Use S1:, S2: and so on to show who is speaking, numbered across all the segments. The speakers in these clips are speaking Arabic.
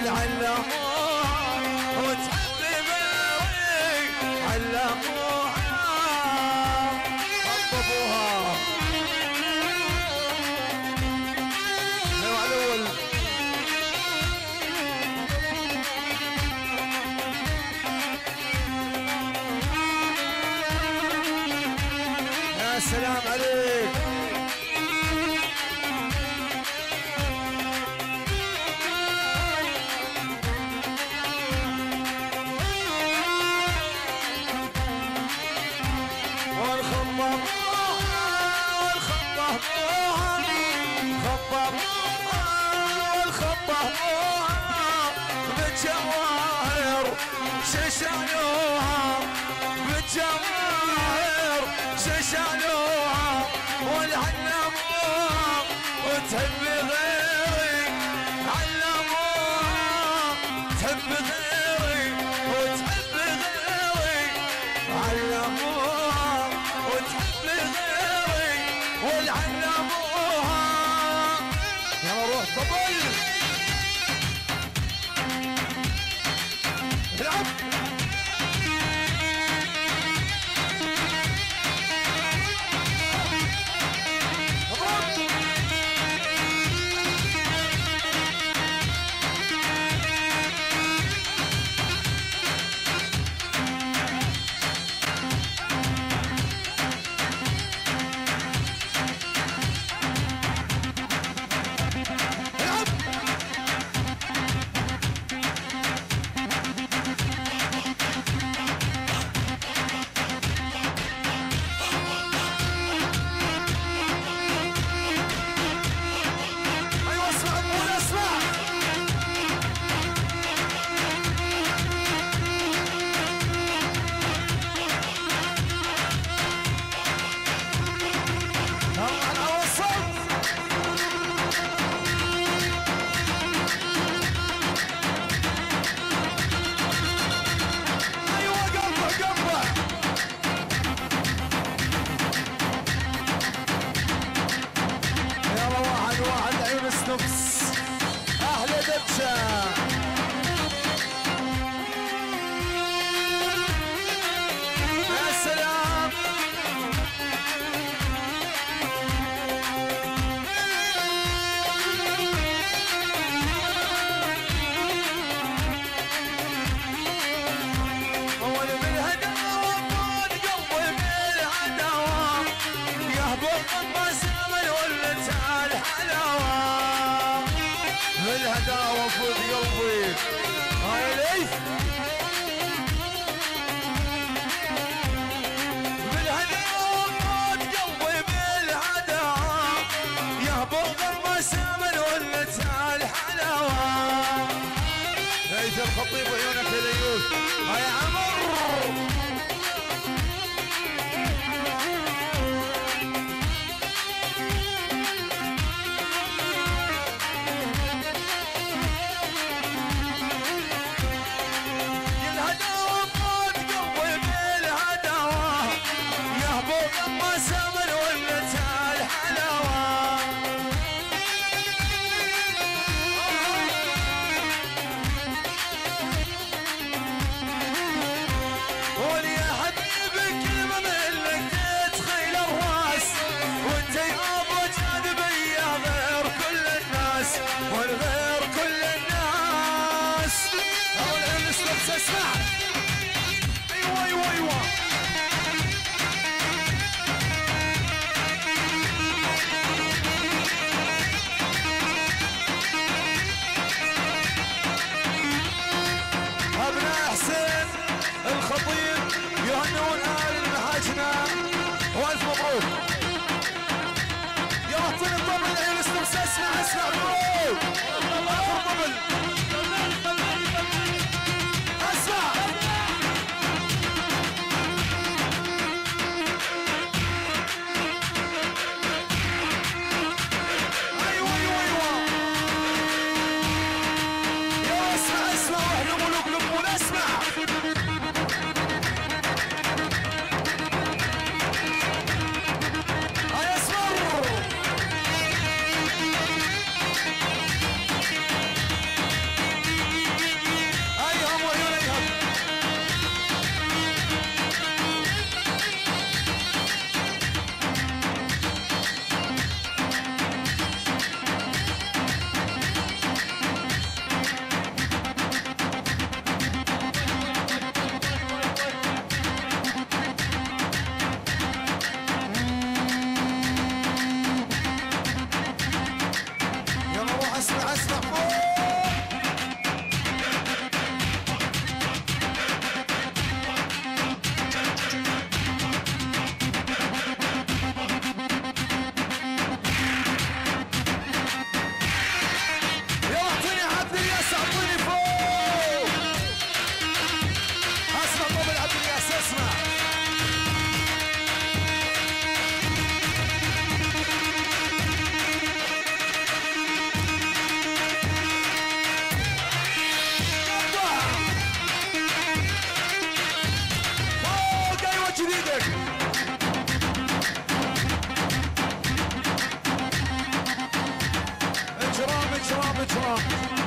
S1: علموها وتحب غيري علموها طببوها. ايوه على الاول يا سلام عليك. بالجواهر ششالوها بالجواهر ششالوها والعلموها وتحب غيري علموها تحب غيري وتحب غيري علموها وتحب غيري والعلموها. يلا روح طبل العب. أهل دبشة يا سلام. أول بالهداوة طول قلبي بالهداوة يهبط المسامل ولت الحلاوة بالهداوة فوق قلبي هاي لي بالهداوة فوق قلبي بالهداوة يهبط المسامل ولت الحلاوة. ليث الخطيب عيونك اليوم هاي عمر سمر ولت الحلاوة. اجرام اجرام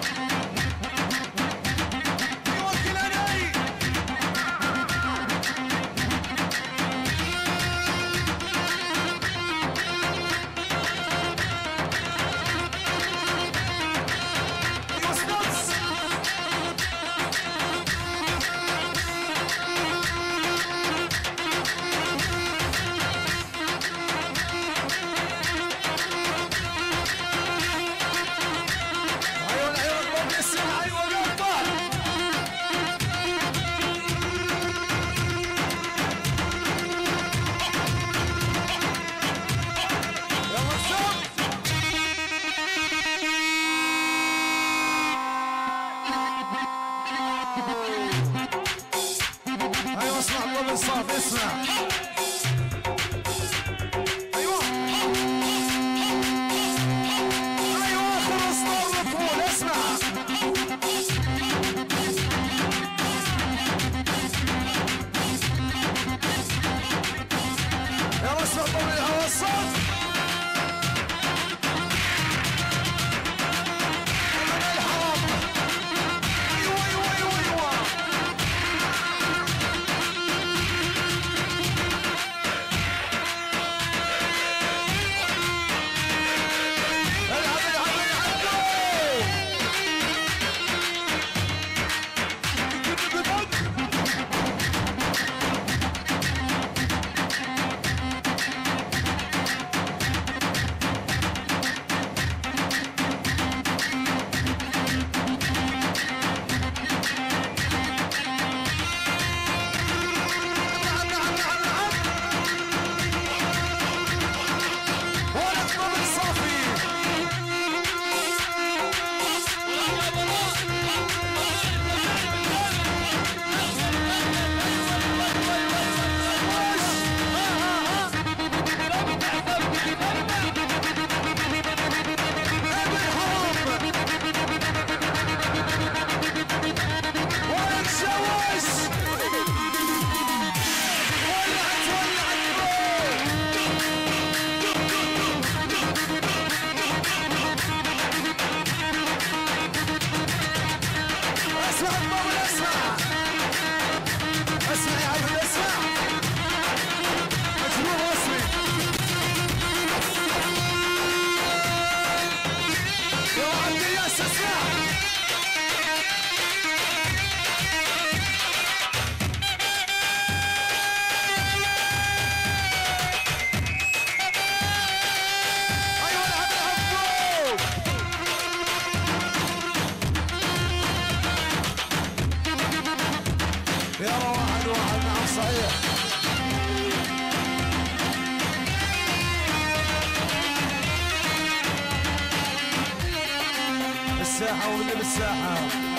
S1: بالساحة واللي بالساحة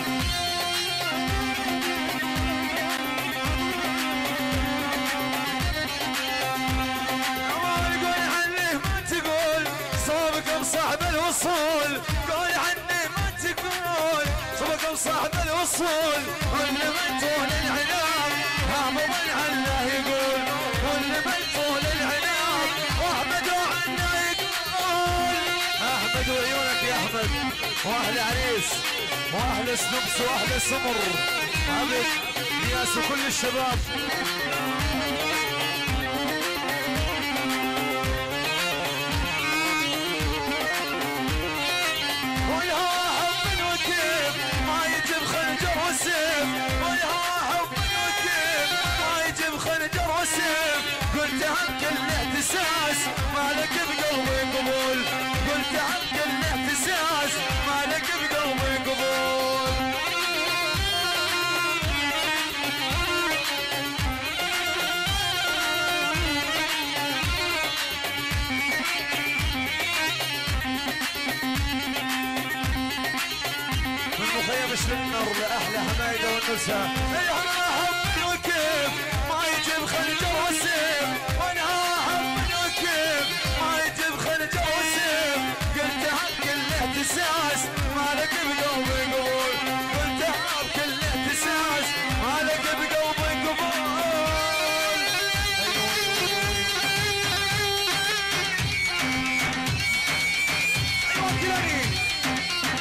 S1: قول عني ما تقول صوبك بصاحب الوصول قول عني ما تقول صوبك بصاحب الوصول كل من طول العناب هامض عنه يقول كل من طول العناب واحمد عنه يقول احمد وعيونك يا احمد واحلى عريس واحلى سنبس واحلى سمر عبد نياس وكل الشباب والهوى حب وكيف ما يجيب خنجر وسيف والهوى حب وكيف ما يجيب خنجر وسيف قلتها بكل احتساس مالك بقلبي قبول قلتها بكل احتساس مالك بقلبي قبول المخيم النار لأحلى حمايدة والنساء انا احب وكيف ما يجيب خنجر وسيف وانا احب وكيف ما يجيب خنجر وسيف قلتها بكل احتساس مالك بقلبي قبول قلتها بكل احتساس مالك بقلبي قبول ايوه كلاني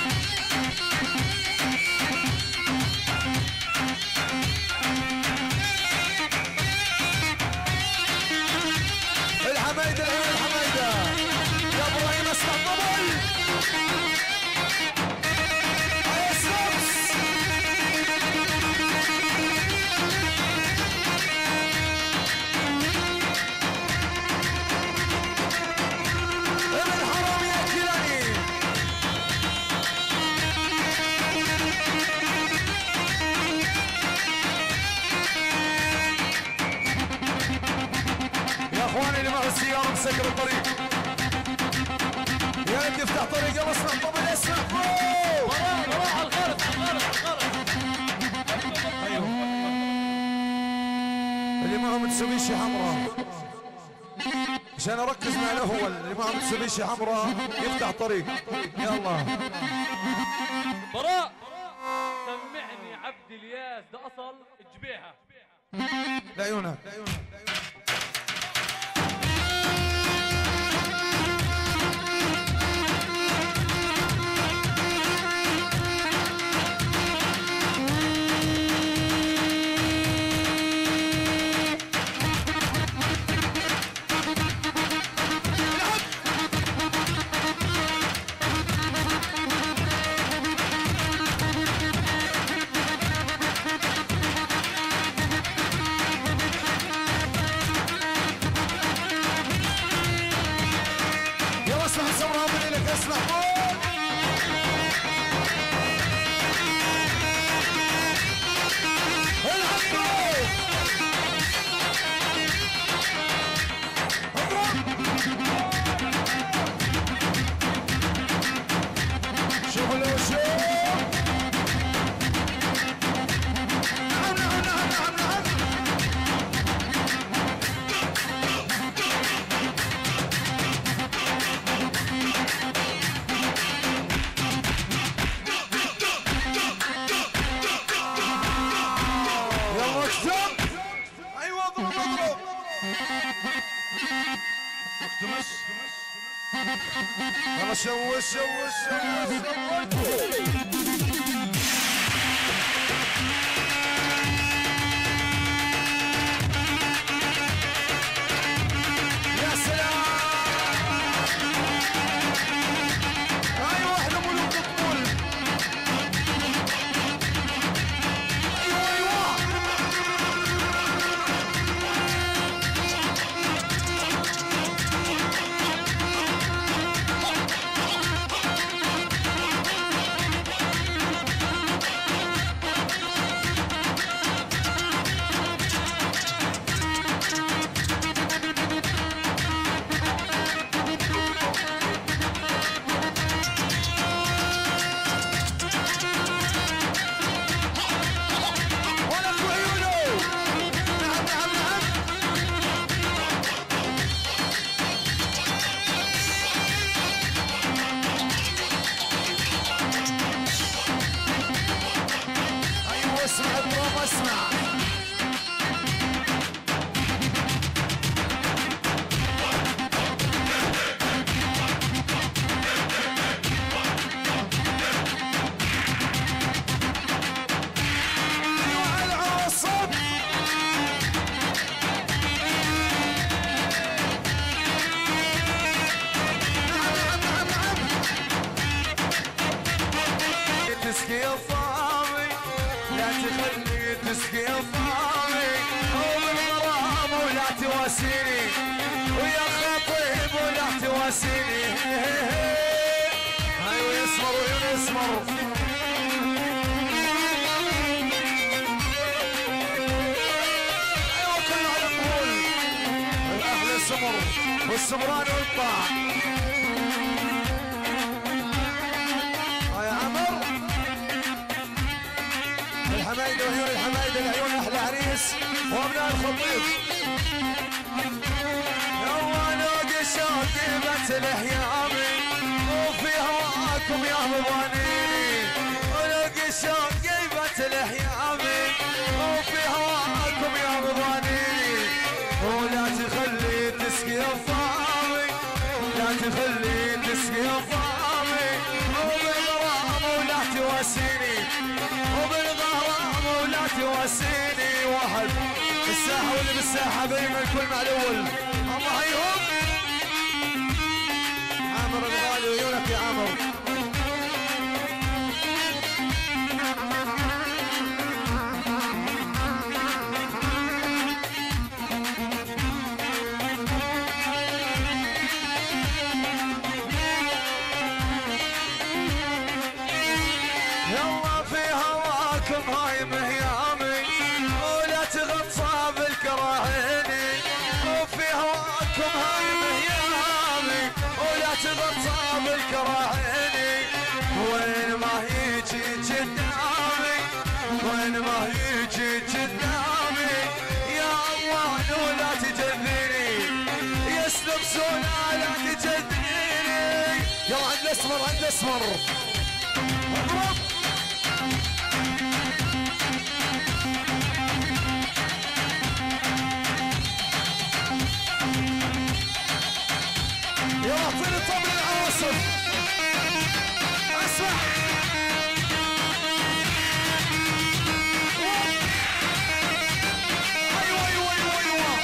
S1: المايك يفتح طريق. يلا اسمع طبل اسمع
S2: براء على الغرب
S1: ايوه اللي معه متسوبيشي حمراء عشان اركز مع الاول. اللي معه متسوبيشي حمراء يفتح طريق. يلا
S2: براء سمعني عبد الياس ده اصل جبيها
S1: لعيونك. يلا شوش يا سلام. ايوه احنا ملوك الطول. ايوه اسمع الدراما اسمع. ايوه العصب نعم تسقي الطامي لا تخلي تسقي الطامي وبالغرام ولا تواسيني ويا خطيب ولا تواسيني. ايوه يسمر ويسمر ايوه كله على القبول الاهل السمر والسمران والطاع. يا عمر الحمايد وعيون الحمايد العيون احلى عريس وابناء الخطيب. يلا نوقي شوقي بتلح يامي وفي هواكم يا مبانيني. ونوقي شوقي بتلح يامي وفي هواكم يا مبانيني. ولا تخلي تسقي الطامي لا تخلي تسقي الطامي وبالغرام ولا تواسيني وبالغرام ولا تواسيني. واحد بالساحة واللي بالساحة بينما الكل مع الأول. الله حيهم عامر الغالي وعيونك يا عامر. يلا في هواكم هاي مهيامي ولا تغطى بالكراهيني وفي هواكم الاسمر عند اسمر يلا اعطيني طبل العواصف اسمع ايوه ايوه ايوه ايوه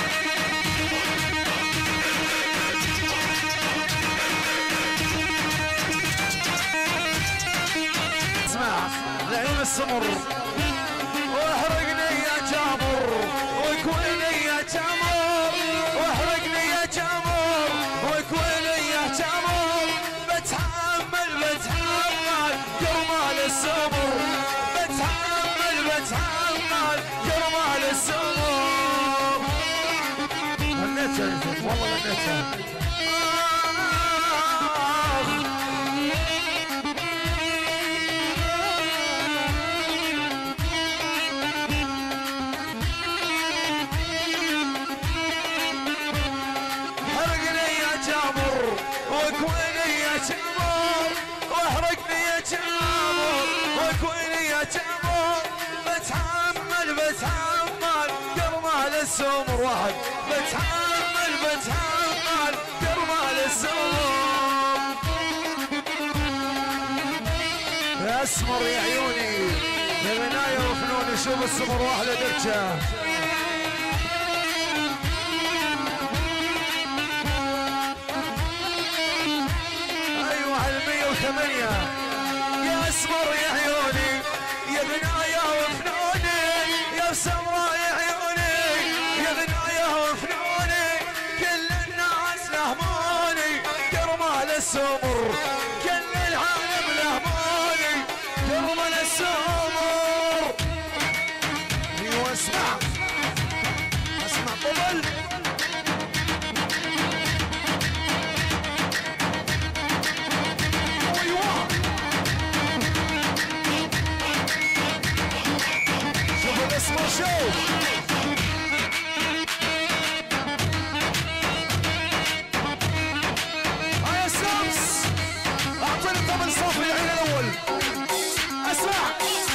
S1: اسمع العين السمر واحرقني يا جابر وكويني يا جابر واحرقني يا جابر وكويني يا جابر بتحمل جرمال السمر بتحمل جرمال السمر غنيتها والله غنيتها وكويني يا جمر واحرقني يا جمر وكويني يا جمر بتحمل جرمال السمر واحد بتحمل جرمال السمر يا اسمر يا عيوني يا غناية وفنوني شوف السمر واحدة درجة ثمانية يا اسمر يا عيوني يا غناية وفنوني يا سمراء يا عيوني يا غناية وفنوني كل الناس لهموني جرمال السمر كل العالم لهموني جرمال السمر ايوه اسمع طبل اسمه شو هيا سامس اعطيني طبل صفر العين الاول اسمع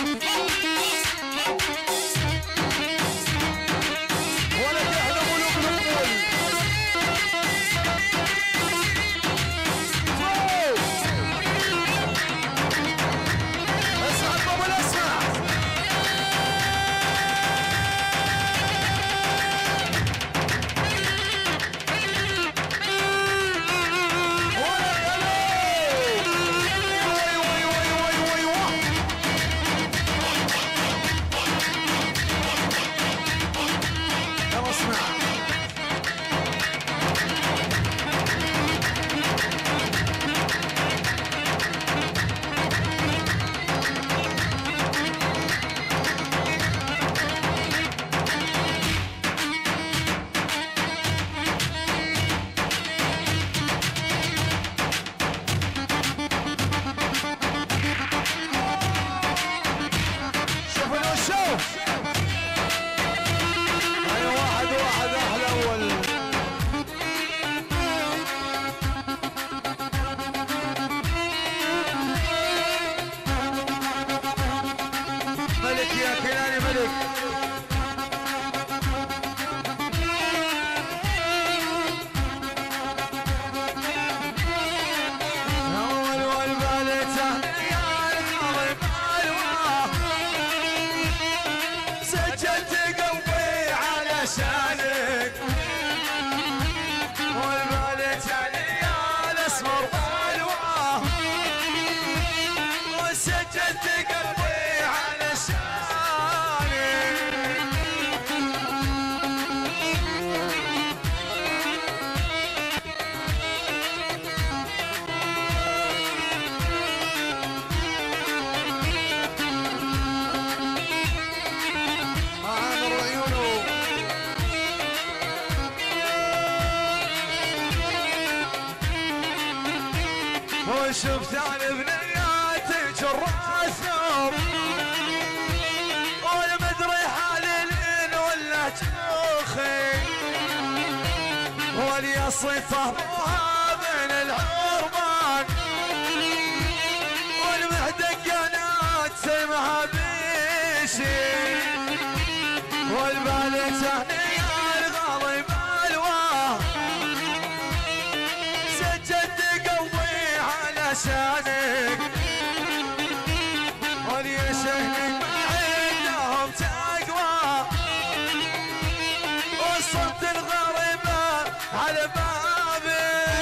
S1: ولا تحلم قلوب الأطفال اسمع الطبل اسمع شفت انا بنياتي جراس نوم ولا مدري حالي لين ولا جوخي ولي صيت ابوها بين العربان الشين والبال تهنية الغالي بالواه سجد قلبي علشانك